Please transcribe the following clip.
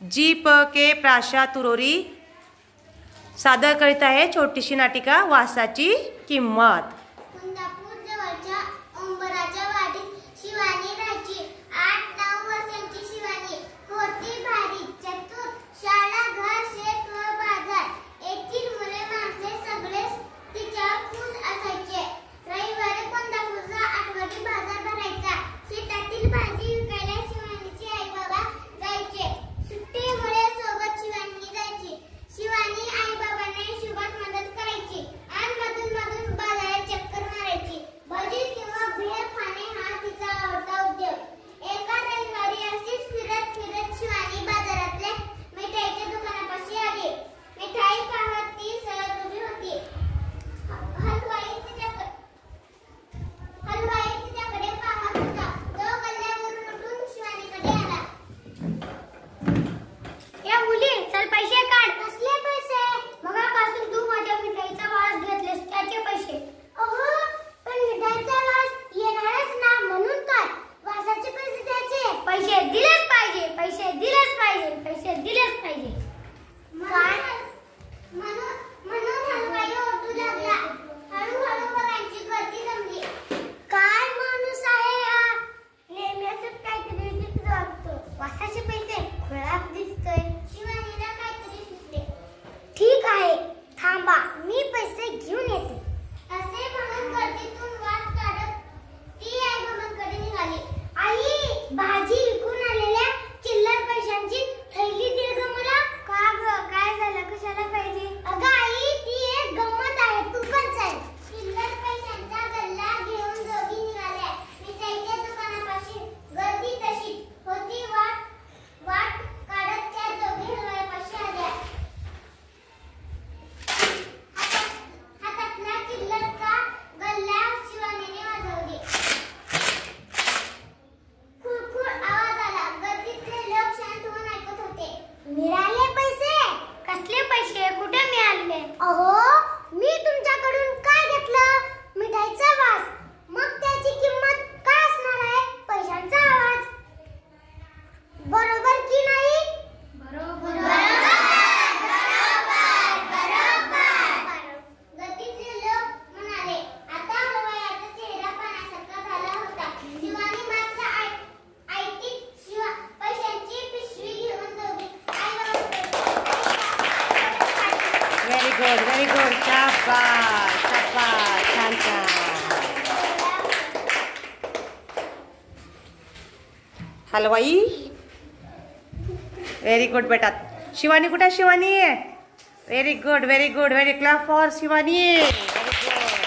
जी प के प्राशा तुरोरी सादर करीत आहे छोटीशी नाटिका वासाची किंमत। कुंदापूर जवळच्या अंबराच्या वाडीत शिवानी राहायची। 8-9 वर्षांची शिवानी होती भारी चतुर। शाळा, घर, शेत व बाजार येथील मुले माणसे सगळेच तिच्या खुश असायचे। रविवारी कुंदापूरचा आठवडी बाजार भरायचा। शेतातील भाजी विकायला शिवानीचे आई बाबा जायचे। सुट्टीमुळे सोबत शिवानी जायची। शिवानी आई बाबांना हिशोबात मदत करायची आणि मधून बाजारात चक्कर मारायची। भजी किंवा भेळ खाणे हा तिचा आवडता उद्योग। एका रविवारी अशीच फिरत शिवानी बाजारातल्या मिठाईच्या दुकानापाशी आली। मिठाई पाहत ती सहज उभी होती। हलवाई तिच्याकडे पाहत होता। तो गल्ल्यावरून उठून शिवानीकडे आला। या मुली, चल पैसे काढ। कसले पैसे? मगापासून तू माझ्या मिठाईचा वास घेतलेस त्याचे पैसे। अहो, पण मिठाईचा वास येणारच ना, म्हणून काय वासाचे पैसे द्यायचे? पैसे दिलेच पाहिजे, पैसे दिलेच पाहिजे, पैसे दिलेच पाहिजे। काय? म्हणून हलवाई ओरडू लागला। हळूहळू बघांची गर्दी जमली। काय माणूस आहे हा? नेहमी असंच काहीतरी विचित्र वागतो। वासाचे पैसे खुळाच दिसतोय। शिवानीला काहीतरी सुचले। ठीक आहे, थांबा, मी पैसे घेऊन येते। असे म्हणून गर्दीतून वाट काढत ती आई बाबांकडे निघाली। आई, भाजी विकून आलेल्या चिल्लर पैशांची थैली दे ग मला। का ग, काय झालं, कशाला पाहिजे? अगं आई, ती एक गंमत आहे, तू पण चल। चिल्लर पैशांचा गल्ला घेऊन दोघी निघाल्या। मिठाईच्या दुकानापाशी गर्दी तशी होती। वाट काढत त्या दोघी हलवाईपाशी आल्या। हातातला चिल्लरचा गल्ला शिवानीने वाजवली। खुळखुळ आवाज आला। गर्दीतले लोक शांत होऊन ऐकत होते। मिळाले पैसे? कसले पैसे? कुठे मिळाले? अहो, मी तुमच्याकडून काय घेतलं? मिठाईचा वास। मग त्याची किंमत काय असणार आहे? पैशांचा आवाज। बरोबर की नाही? बरोबर। गतीतले लोक म्हणाले। आता हलवायाचा चेहरा पाण्यासारखा झाला होता। शिवानी मात्र ऐटीत पैशांची पिशवी घेऊन दोघी व्हेरी गुड, शाबास शाबास, छान छान। हलवाई, व्हेरी गुड बेटा। शिवानी कुठे? Shivani, very good, very clap for Shivani, very good.